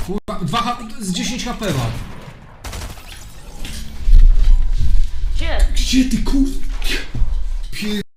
Kurwa, z 10 HP ma. Gdzie? Gdzie ty kurwa?